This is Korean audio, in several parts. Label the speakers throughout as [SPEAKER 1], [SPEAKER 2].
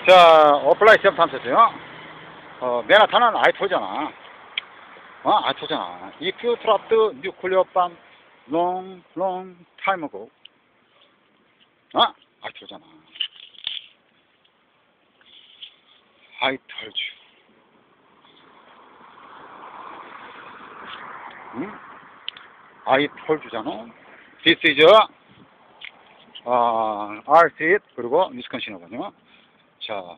[SPEAKER 1] 자, 어플라이 시험 탐색이요. 맨하탄은 아이토잖아. 아이토잖아. If you dropped nuclear bomb long time ago. 아이토잖아. I told you. 응? I told you잖아. This is R-Street 그리고 위스콘신이거든요. 자,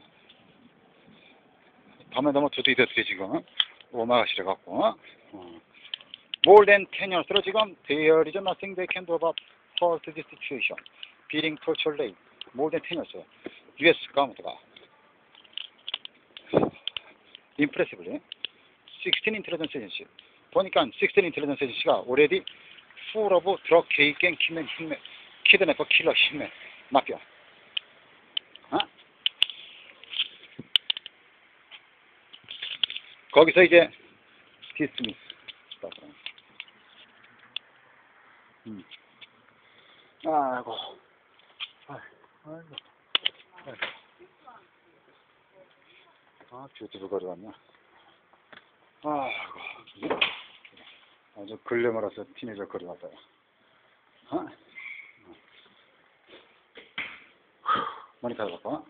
[SPEAKER 1] 밤에 너무 두드리더니 지금 오마가시래 갖고 more than 10 years로 지금 there is nothing they can do about this situation. Beating torture rate more than 10 years. US government가 impressively 16 intelligence agency 보니까 16 intelligence agency가 already full of drug gang kidnapper killer hitman 마피아. 거기서 이제 디스미스. 아이고. 뷰티풀 거리 왔냐. 아이고. 아주 글래머러스 티네이저 거리 왔어요. 모니터 해볼까?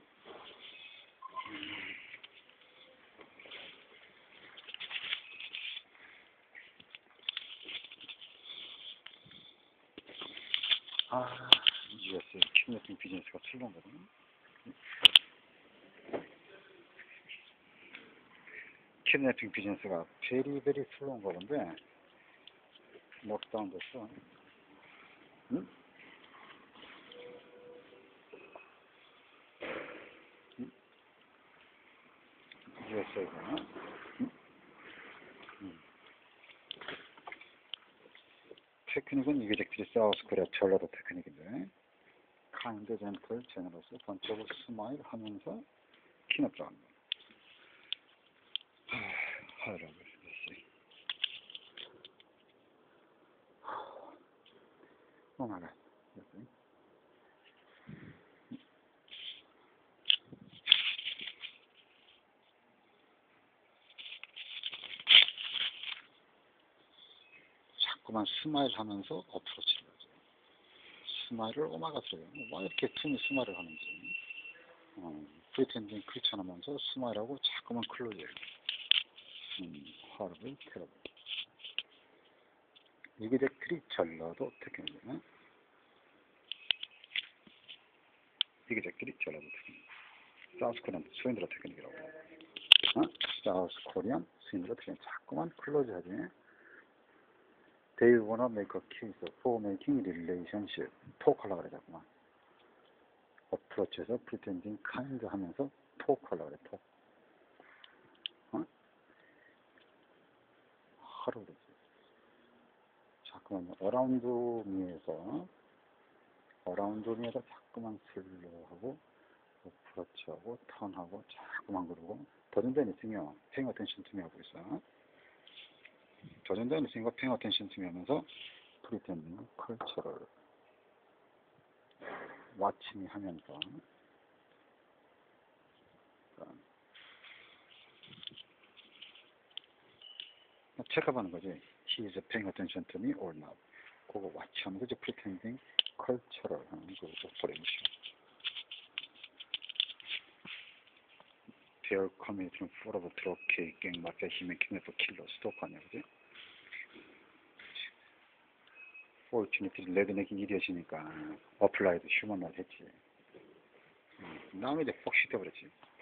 [SPEAKER 1] USA 키드내핑 비즈니스가 슬로운 거거든요. 키드내핑 비즈니스가 베리 슬로운 거건데 록다운 됐어. 응? USA가 테크닉은 이게적들이 사우스 코리아 전라도 테크닉인데 카인드 젠틀 제너러스 번쩍 스마일 하면서 키넛 들어갑니다. 하이라고 했지. 오마가 자꾸만 스마일 하면서 어프로치를 하죠. 스마일을 오마가스래요. 왜 이렇게 틈이 스마일을 하는지. 프리텐딩 크리처하면서 스마일하고 자꾸만 클로즈해요. 하르블 테러블. 이게적들이 전라도 테크닉이네. 이게적들이 전라도 테크닉. 사우스 코리안 스윈드러 테크닉이라고. 사우스 코리안 스윈드러 테크닉. 자꾸만 클로즈 하지. They wanna make a case for making relationship. 톡하려고 그래, 자꾸만. 어프로치에서 pretending kind 하면서 톡하려고 그래, 톡. 하루 그러지. 자꾸만, 어라운드 미에서 자꾸만 슬로우하고, 어프로치하고, 턴하고, 자꾸만 그러고, 더전자 니팅이요. paying attention to me 하고 있어. 더전자 니팅과 paying attention to me 하면서, pretending cultural. watching 하면서, 체크하는 거지. He is paying attention to me or not. 그거 watch 하면서 이제 pretending cultural 하는 거 보내주시오. They are coming from full of drug gang, 마피아, 힘의 kidnapper, killer, stalker 아니야, 그지? Fortunately, 레드넥이 이디엇이니까 applied human 말 했지. 나오면 이제 폭시 돼버렸지.